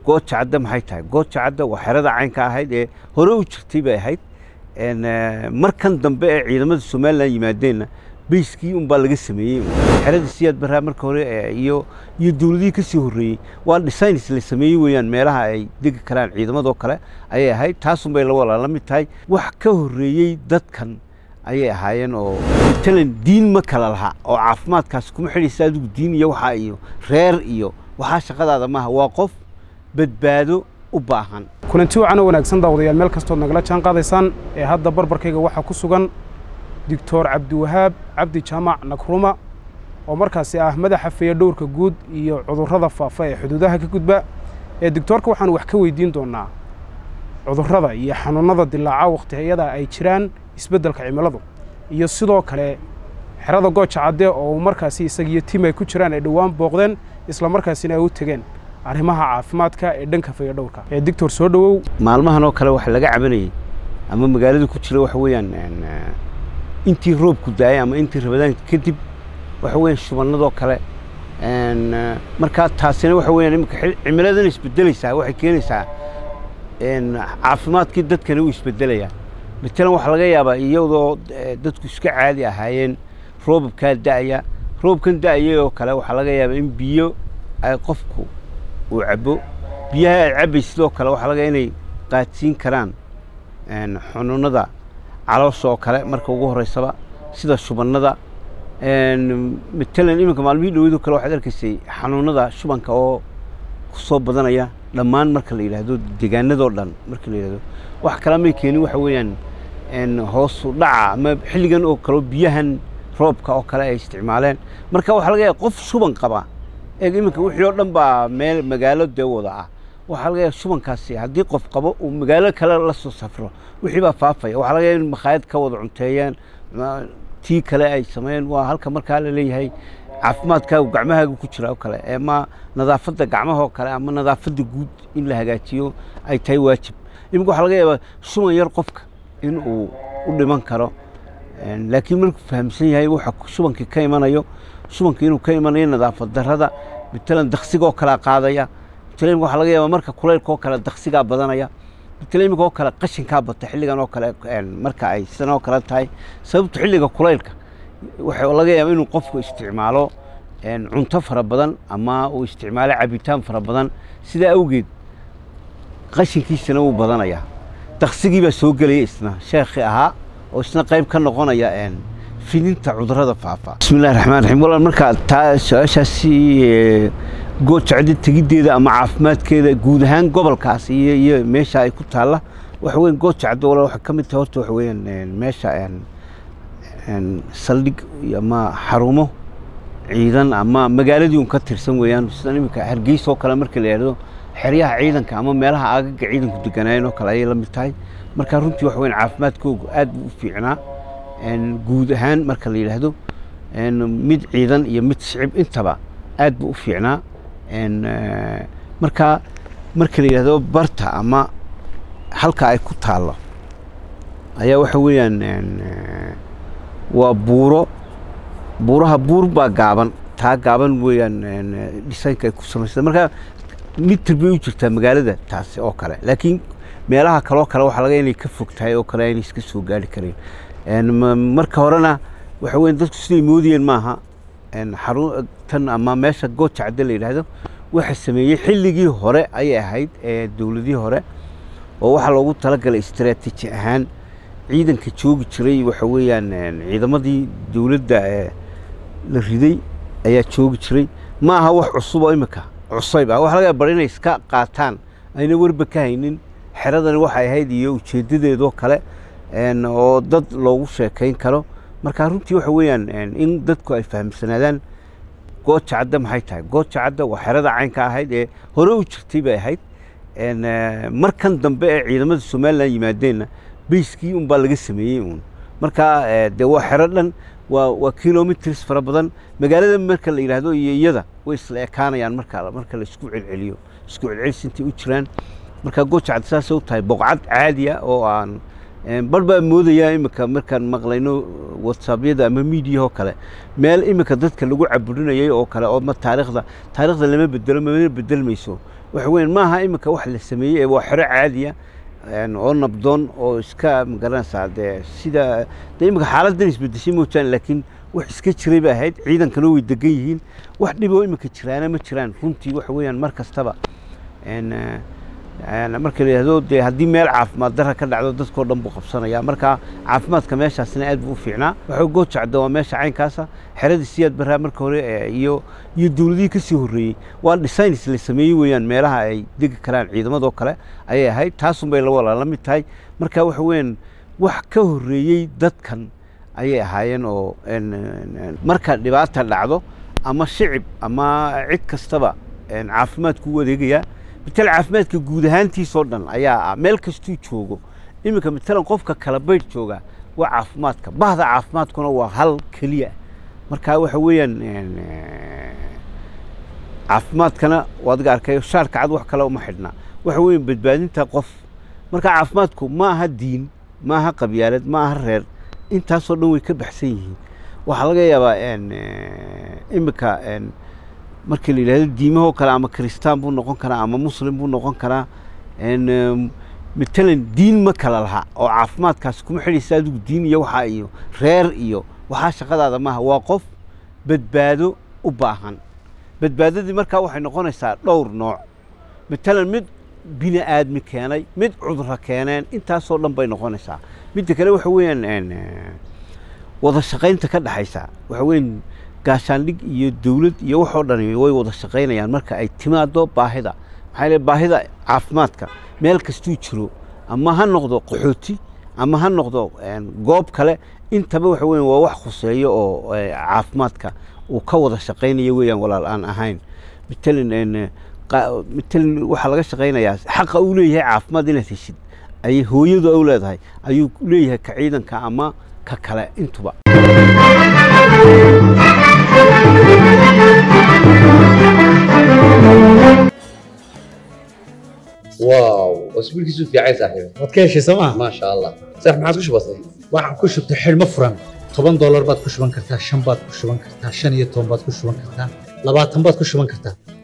gooja cadda maxay tahay gooja cadda waa xerada caynka ahayd ee hore u jirtay bay ahayd markan dambe ee ciidamada Soomaaliland yimaadeenna biiskii un baa laga sameeyay xerada siyaad baraa marka hore iyo dawladii ka sii horeeyay waa designs la sameeyay weeyaan meelaha ay degi karaan ciidamada kale ayay ahayd taas un bay la mid tahay wax ka horeeyay dadkan ayay ahaayeen oo talan diin ma kala laha oo caafimaadkaas kuma xidhiidhsa adigu diin iyo waxa iyo reer iyo waxa shaqadaada maaha waa qof badbaado u baahan kulanti wacan wanaagsan daawadayaal meel kastood nagala jaan qaadaysaan ee hadda barbarkayga waxa ku sugan Dr. Cabdiwahaab Cabdi Jaamac Nakruma oo markaasi ah madaxa fayadhowrka guud iyo cudurrada faafa ee xuduudaha ka gudba ee doctorka waxaan wax ka weydiin doonaa cudurrada iyo xanuunada dilaaca waqtiyada ay jiraan isbeddelka cimiladu iyo sidoo kale xerada gooja cadde oo markaasi isaga tiim ay ku jiraan ay dhawaan booqdeen isla markaasina ay u tageen arrimaha caafimaadka ee dhanka fayadhowrka ee doctor soo dhawow maalmahan oo kale wax laga cabanayay ama magaalada ku jira wax weeyaan intii roobku daay ama intii rabadaan kadib wax weeyaan shubanadoo kale marka taasina wax weeyaan imika cimiladan isbedelaysaa waxay keenaysaa caafimaadkii dadkana uu isbedelaya midna wax laga yaabaa iyadoo dadku iska caadi ahaayeen roobka daaya roobkan daayay oo kale waxa laga yaabaa in biyo ay qofku uu cabo biyaha ay cabaysidoo kale waxa laga inay qaadsiin karaan xanuunada caloosha oo kale marka ugu horeysaba sida shubanada midna iminka maalmihii dhaweydo kale waxaad arkaysay xanuunada shubanka oo ku soo badanaya dhammaan marka la yiraahdo deegaanadoo dhan marka la yiraahdo wax kala ma keenin waxa weeyaan hoos u dhaca ama xilligan oo kale biyahan roobka oo kale ay isticmaaleen marka waxa laga yaabaa qof shuban qaba iminka wixii oo dhan baa meel magaalo wada ah waxa laga yaabaa shubankaasi haddii qof qabo uu magaalo kale la soo safro wixii baa faafaya waxa laga yaabaa in makhaayad ka wada cunteeyaan tii kale ay sameeyeen waa halka markaa la leeyahay caafimaadkaagu gacmahaagu ku jira oo kale ama nadaafadda gacmaha oo kale ama nadaafadda guud in la hagaajiyo ay tahay waajib iminka waxa laga yaabaa shuban yar qofka in uu u dhiman karo laakiin markuu fahamsan yahay waxa shubanka ka imanayo shubanka inuu ka imanayo nadaafad darrada midna daqsiga oo kala qaadaya midna waxa laga yaabaa marka kulaylka oo kale daqsiga badanaya midna oo kale qashinka bata xilligan oo kale marka ay sano kala tahay sababtu xilliga kulaylka waxa laga yaabaa inuu qofku isticmaalo cunto fara badan ama uu isticmaalo cabitaan fara badan sida awgeed qashinkiisana uu badanaya daqsigii baa soo galay isna sheekhi ahaa oo isna qayb ka noqonaya fidinta cudurrada faafa bismillaahir rahmaanir rahiim walaal marka taa su'aashaasi gooja cadde tegideeda ama caafimaadkeeda guud ahaan gobolkaas iyo meesha ay ku taala wax weyn gooja cadde walaal waxa kamid tahay horta wax weeyaan meesha saldhig ama xarumo ciidan ama magaaladii uu ka tirsan weeyaan sida imika Hargeysa oo kale marka la yiraahdo xeryaha ciidanka ama meelaha aagaga ciidanku deganayeen oo kale ay la mid tahay marka runtii wax weyn caafimaadkoodu aad u fiicnaa guud ahaan marka la yiraahdo mid ciidan iyo mid shicib intaba aad buu u fiicnaa marka la yiraahdo barta ama halka ay ku taalo ayaa waxa weeyaan waa buuraha buur baa gaaban taa gaaban weeyaan dhisayka ay ku sameeyay marka mitir bay u jirtaa magaalada taas oo kale laakiin meelaha kale waxa laga inay ka fog tahay oo kale inay iska soo gaari kareen marka horena waxa weyn dadku sidii moodiyeen maaha xaruntan ama meesha gooja cadde la yiraahdo waxa sameeyay xilligii hore ay ahayd ee dawladii hore oo waxa loogu talagalay istiraatiiji ahaan ciidanka joogi jiray waxa weeyaan ciidamadii dawladda la riday ayaa joogi jiray ma aha wax cusub oo imika cusub ah waxa laga yaabaa inay iska qaataan ayna warba ka haynin xeradani waxay ahayd iyo ujeedadeedo kale oo dad loogu sheekayn karo marka runtii waxa weeyaan in dadku ay fahamsanaadaan gooja cadde maxay tahay gooja cadde waa xerada caynka ahayd ee hore u jirtay bay ahayd markan dambe ee ciidamada Soomaaliland yimaadeenna biiskii un baa laga sameeyay marka de waa xero dhan waa kilometers fara badan magaalada marka la yiraahdo iyada way isla ekaanayaan marka la isku celceliyo intii u jiraan marka gooja cadde saas oo tahay boqcad caadi ah oo aan barba moodaya imika markaan maqlayno WhatsApp-yada ama media kale meel imika dadka lagu caburinayay oo kale oo ma taariikhda lama bedelo ma bedelmayso wax weyn maaha imika wax la sameeyay waa xiro caadi ah oo nabdoon oo iska magaranaysa sida imika xaaladdan isbedeshay moojaan laakiin wax iska jiray ba ahayd ciidankana way degan yihiin wax dhibo imika jiraana ma jiraan runtii wax weeyaan mar kastaba marka la yiraahdo haddii meel caafimaad darro ka dhacdo dadkoo dhan buu qabsanaya marka caafimaadka meeshaasna aad buu u fiicnaa waxa goojacdo waa meesha caynkaasa xeradii siyaad baraa marka hore iyo dawladii ka sii horeeyay waa designs la sameeyay weeyaan meelaha ay degi karaan ciidamadoo kale ayay ahayd taasun bay la mid tahay marka waxa weeyaan wax ka horeeyay dadkan ayay ahaayeen oo marka dhibaata dhacdo ama shicib ama cid kastaba caafimaadku u adeegaya مثل عفمات كجودهان تي صدّن أيها ملك كستو شوجو إمك مثلاً قفك كلابيت شوجا وعفمات بعض عفمات كنا وهل كلية مركا وحويا يعني عفمات كنا وادقار كي شارك عدو حكلا ومحدنا وحويا بدبادين تقف مركا عفماتكم ما هالدين ما هالقبيلة ما هالرير أنت صدّن ويكب حسين وحلقة يا با يعني إمك يعني markii la yiraahdo diimaha kala ama kristaan buu noqon karaa ama muslim buu noqon karaa midtalan diin ma kala laha oo caafimaadkaas kuma xidhiidhsa adigu diin iyo waxa iyo reer iyo waxa shaqadaada maaha waa qof badbaado u baahan badbaadadii markaa waxay noqonaysaa dhowr nooc midtalan mid bini aadmi keenay mid cudur keeneen intaas oo dhan bay noqonaysaa mid kale waxa weeyaan wada shaqaynta ka dhaxaysa waxa weeyaan gaashaandhig iyo dawlad iyo wax oo dhan way wada shaqaynayaan marka ay timaado baahida maxay baahida caafimaadka meel kastuu jiro ama ha noqdo qaxooti ama ha noqdo goob kale intaba waxa weyn waa wax khuseeyo oo caafimaadka uu ka wada shaqaynayo weeyaan walaal aan ahayn midtalan waxa laga shaqaynayaa xaq uu leeyahay caafimaad inaad heshid ay hooyadu u leedahay ayuu leeyahay ka ciidanka ama ka kale intuba واو اسبوع كيسو في عايز صاحبي wadkeeshi sama ما شاء الله صح ما عادش بسيط waxaan ku shubtay xilmo furan $10 baad ku shuban kartaa 5 baad ku shuban kartaa 5 iyo 10 baad ku shuban kartaa 20 baad ku shuban kartaa